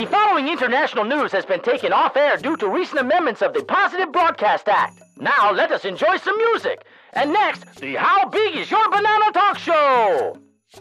The following international news has been taken off air due to recent amendments of the Positive Broadcast Act. Now let us enjoy some music. And next, the How Big Is Your Banana Talk Show!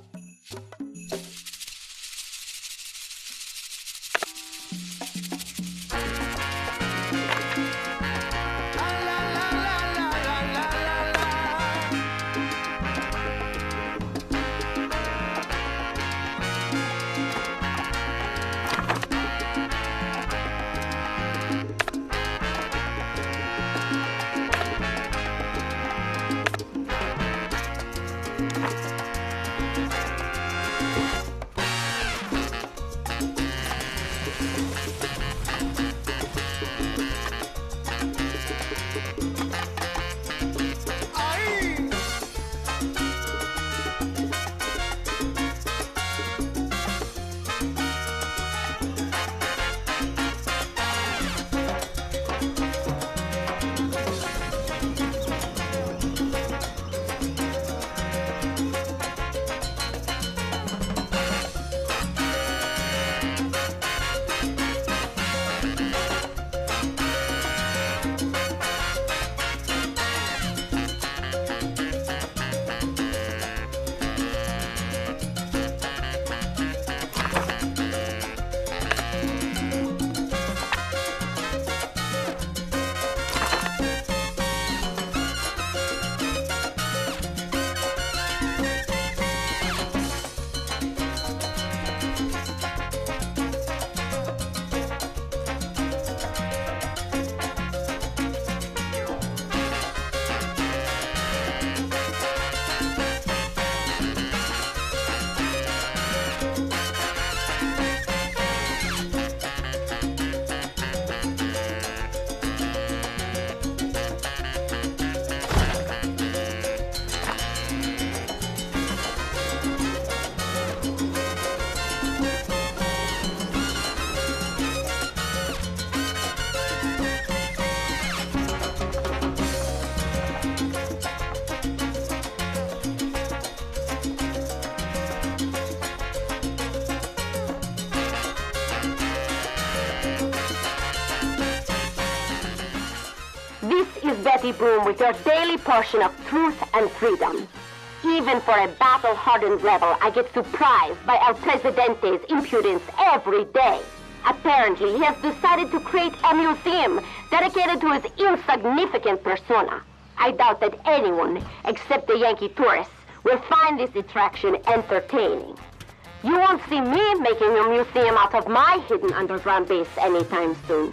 This is Betty Boom with your daily portion of truth and freedom. Even for a battle-hardened rebel, I get surprised by El Presidente's impudence every day. Apparently, he has decided to create a museum dedicated to his insignificant persona. I doubt that anyone, except the Yankee tourists, will find this attraction entertaining. You won't see me making a museum out of my hidden underground base anytime soon.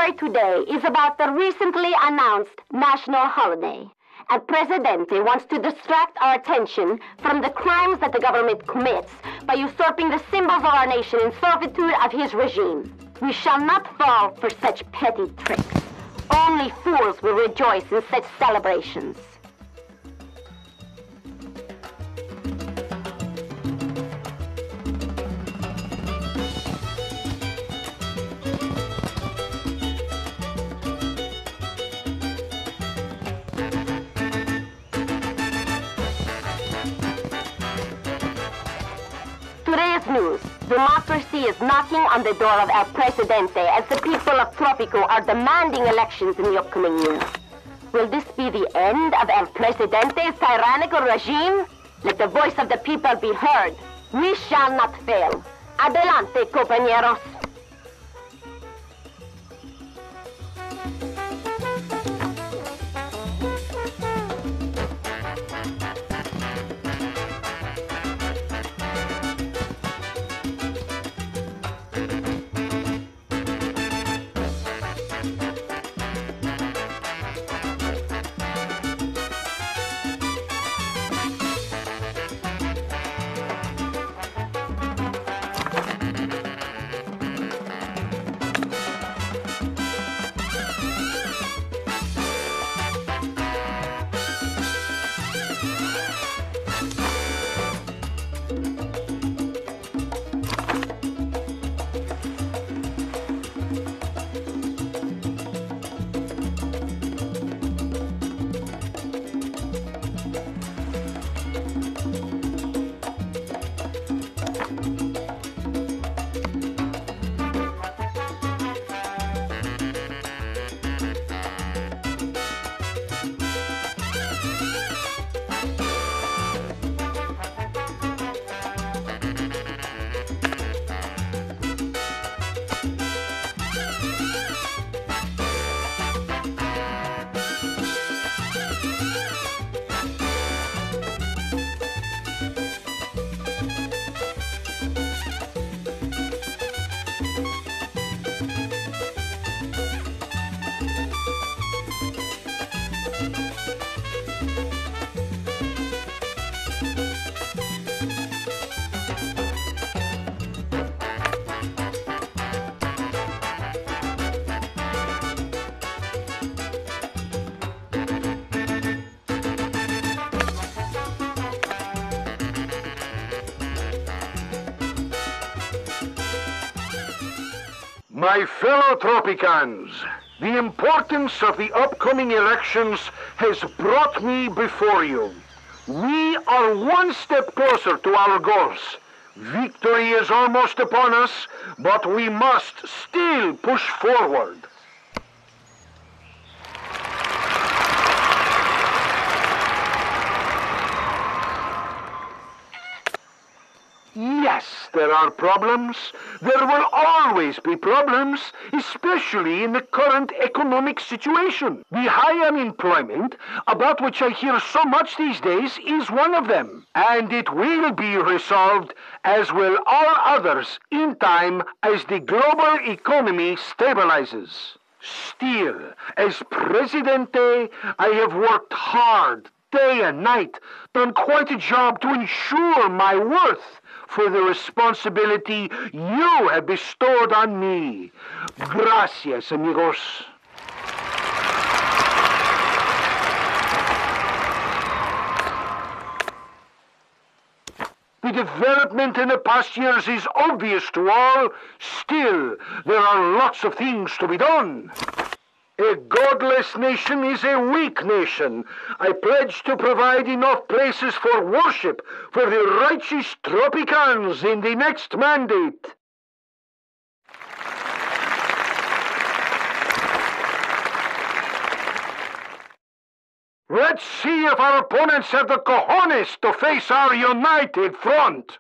story today is about the recently announced national holiday. El Presidente wants to distract our attention from the crimes that the government commits by usurping the symbols of our nation in servitude of his regime. We shall not fall for such petty tricks. Only fools will rejoice in such celebrations. Today's news. Democracy is knocking on the door of El Presidente as the people of Tropico are demanding elections in the upcoming year. Will this be the end of El Presidente's tyrannical regime? Let the voice of the people be heard. We shall not fail. Adelante, compañeros. My fellow Tropicans, the importance of the upcoming elections has brought me before you. We are one step closer to our goals. Victory is almost upon us, but we must still push forward. Yes, there are problems. There will always be problems, especially in the current economic situation. The high unemployment, about which I hear so much these days, is one of them. And it will be resolved, as will all others, in time as the global economy stabilizes. Still, as Presidente, I have worked hard, day and night, done quite a job to ensure my worth for the responsibility you have bestowed on me. Gracias, amigos. The development in the past years is obvious to all. Still, there are lots of things to be done. A godless nation is a weak nation. I pledge to provide enough places for worship for the righteous Tropicans in the next mandate. Let's see if our opponents have the cojones to face our united front.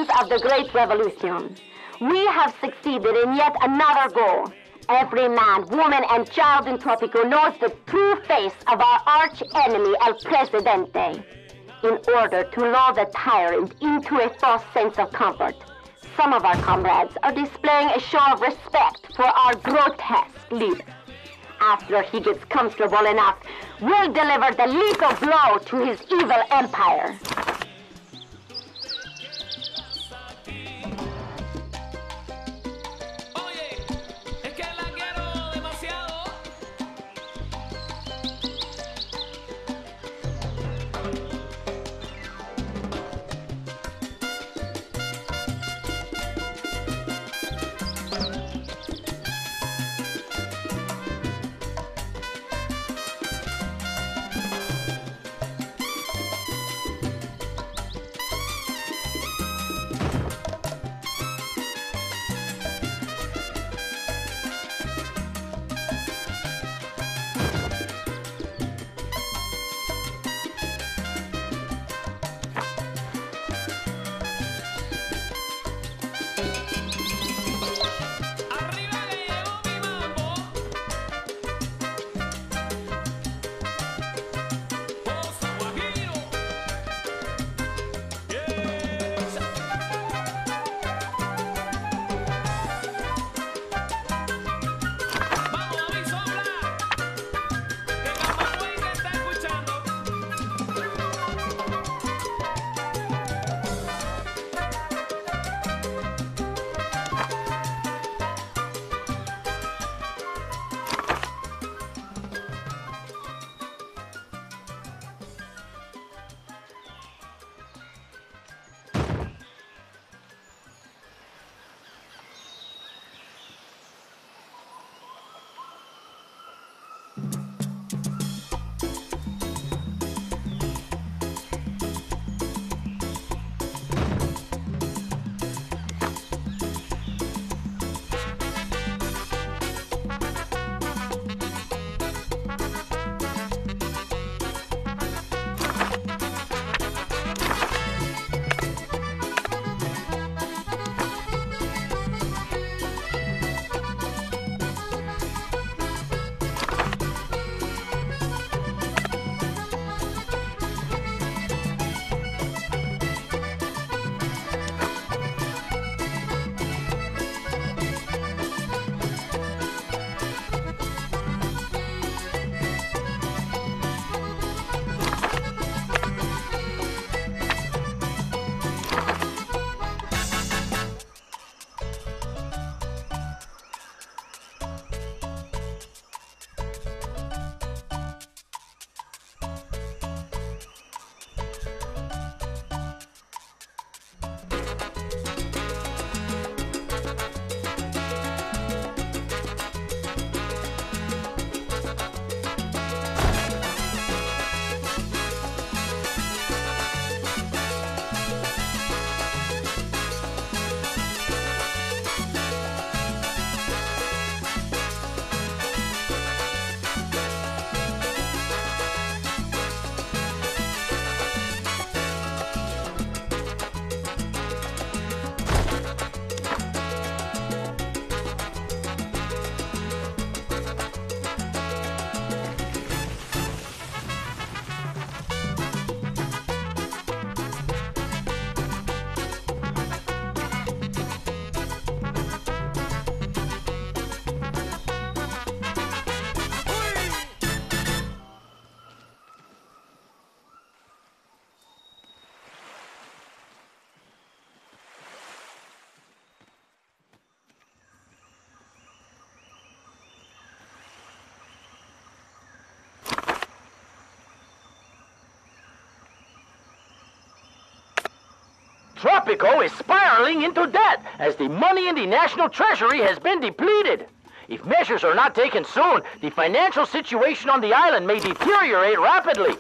veterans of the Great Revolution. We have succeeded in yet another goal. Every man, woman, and child in Tropico knows the true face of our arch enemy, El Presidente. In order to lull the tyrant into a false sense of comfort, some of our comrades are displaying a show of respect for our grotesque leader. After he gets comfortable enough, we'll deliver the lethal blow to his evil empire. Tropico is spiraling into debt as the money in the national treasury has been depleted. If measures are not taken soon, the financial situation on the island may deteriorate rapidly.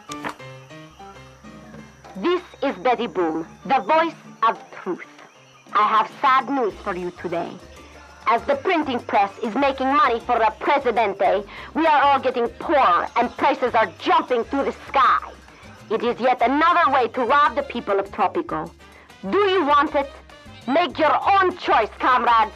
This is Betty Boom, the voice of truth. I have sad news for you today. As the printing press is making money for the Presidente, we are all getting poorer and prices are jumping through the sky. It is yet another way to rob the people of Tropico. Do you want it? Make your own choice, comrades.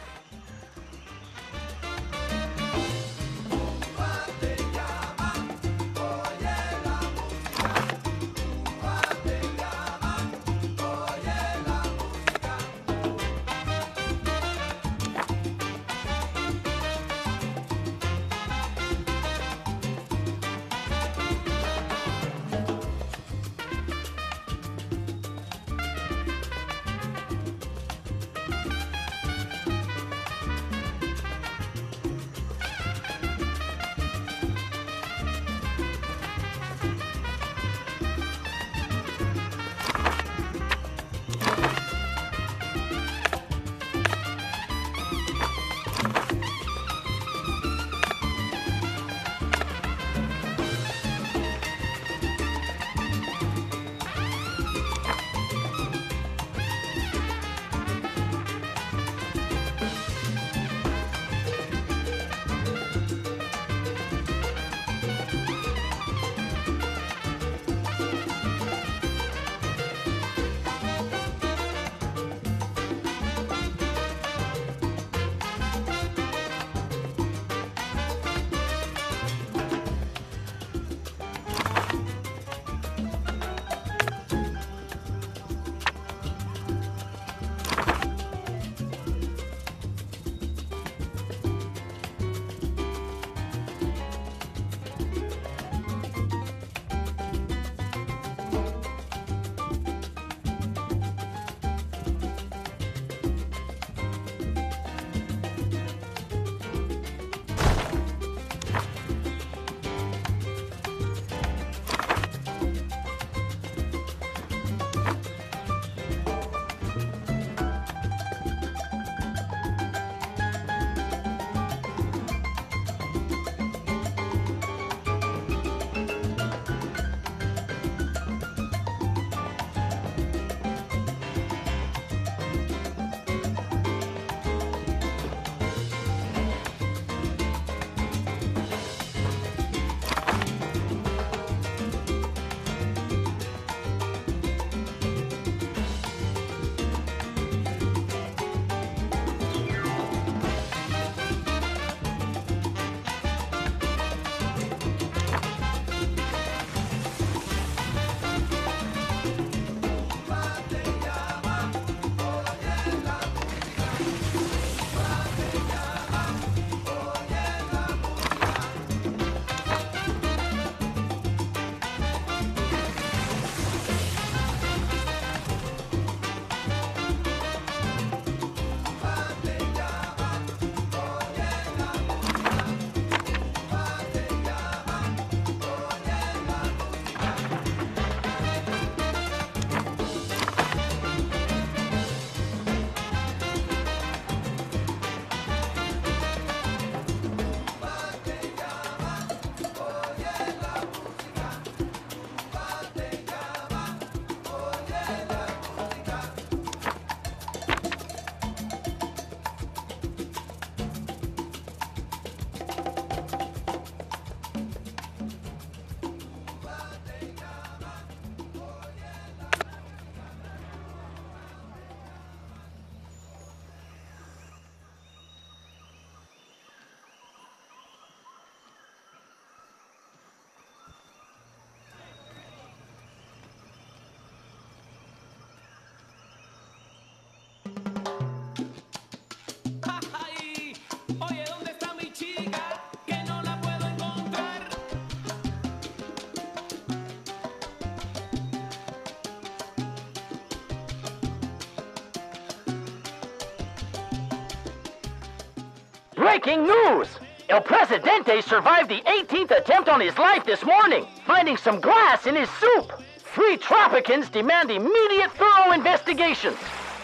Breaking news! El Presidente survived the 18th attempt on his life this morning, finding some glass in his soup. Three Tropicans demand immediate, thorough investigations.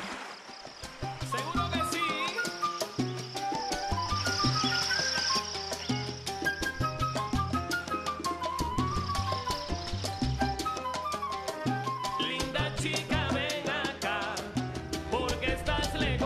Seguro que sí. Linda chica, ven acá, porque estás lejos.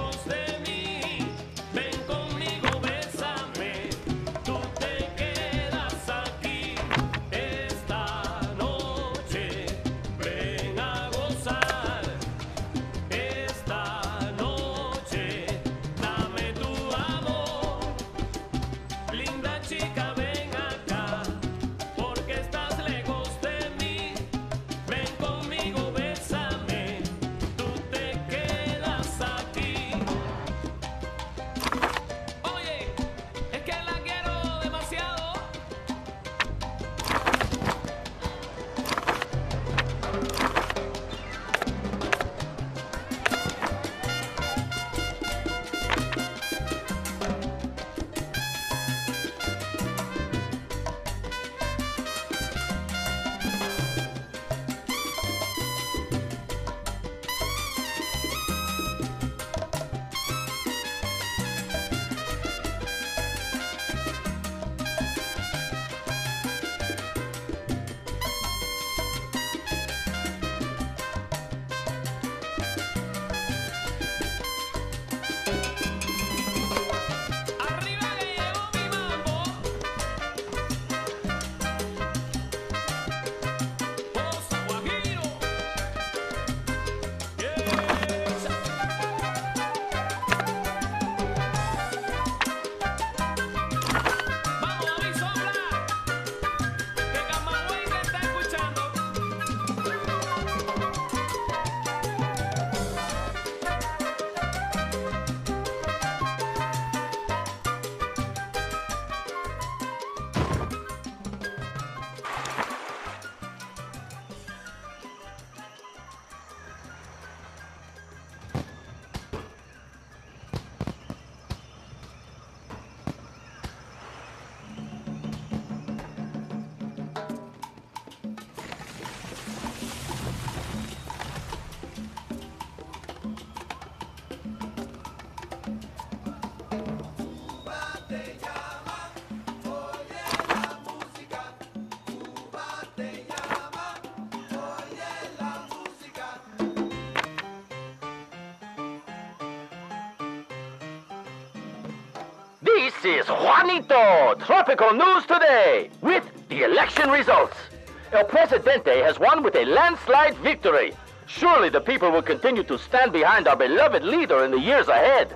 This is Juanito, Tropical News Today, with the election results. El Presidente has won with a landslide victory. Surely the people will continue to stand behind our beloved leader in the years ahead.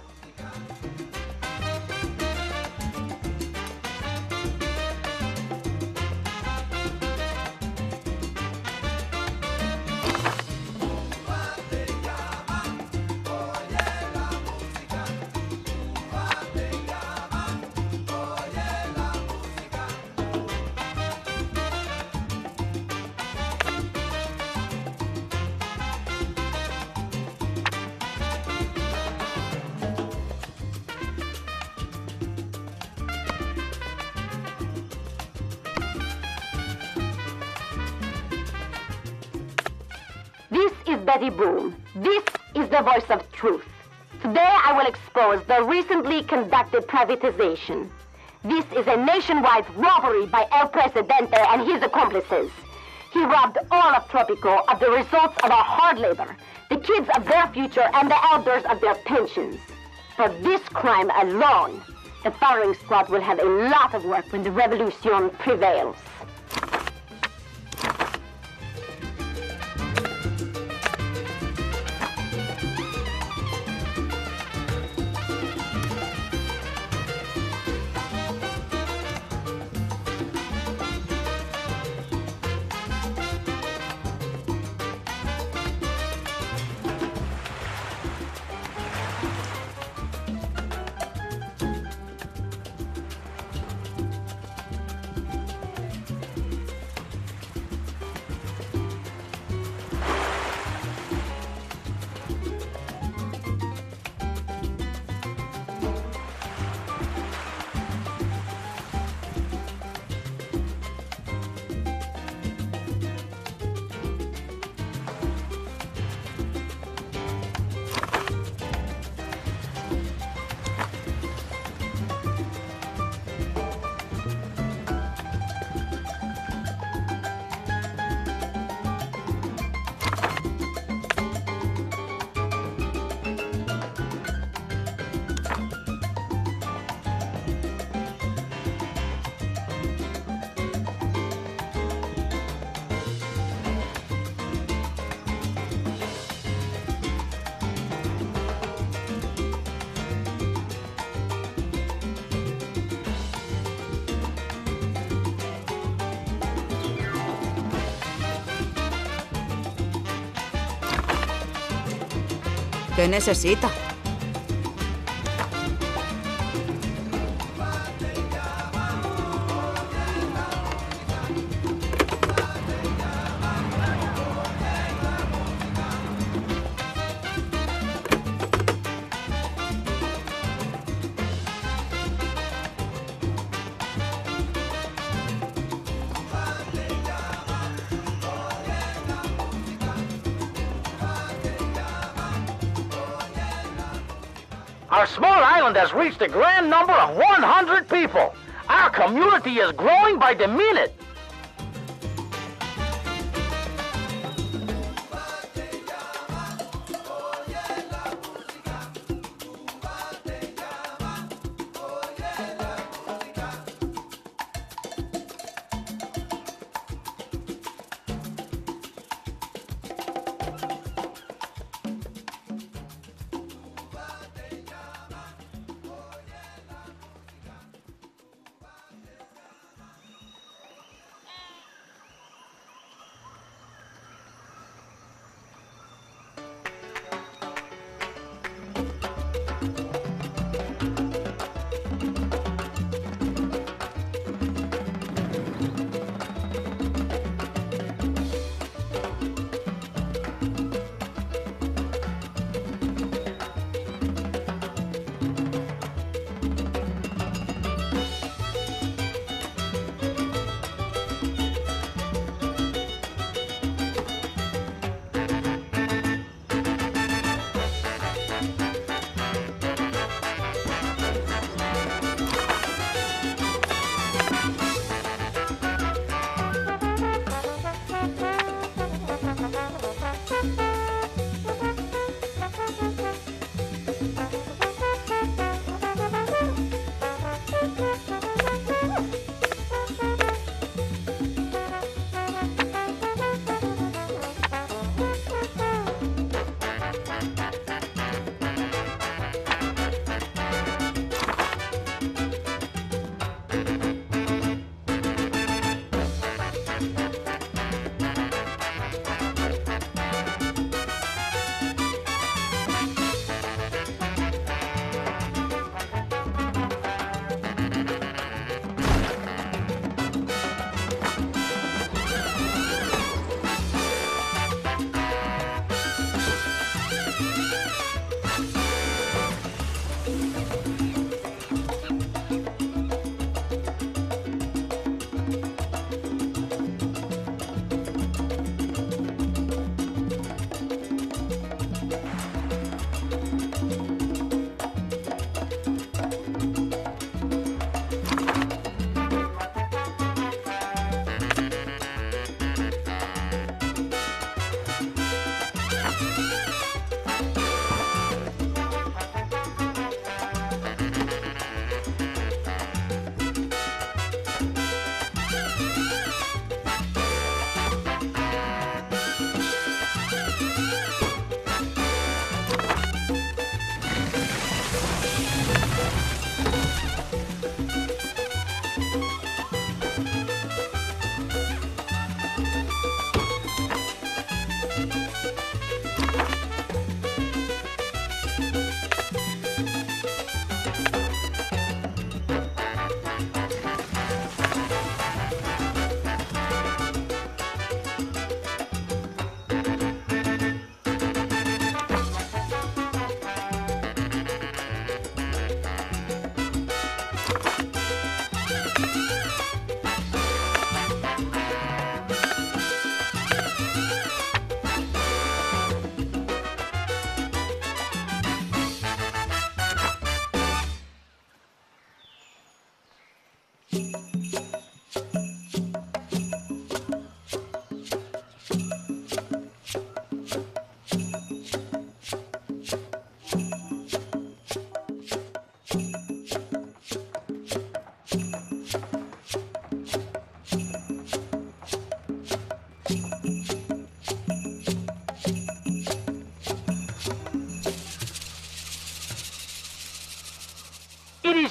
This is Betty Boone. This is the voice of truth. Today I will expose the recently conducted privatization. This is a nationwide robbery by El Presidente and his accomplices. He robbed all of Tropico of the results of our hard labor, the kids of their future, and the elders of their pensions. For this crime alone, the firing squad will have a lot of work when the revolution prevails. ¿Qué necesita? Our small island has reached a grand number of 100 people. Our community is growing by the minute.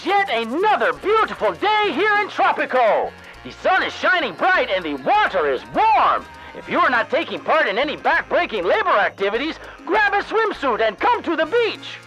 It's yet another beautiful day here in Tropico. The sun is shining bright and the water is warm. If you are not taking part in any back-breaking labor activities, grab a swimsuit and come to the beach.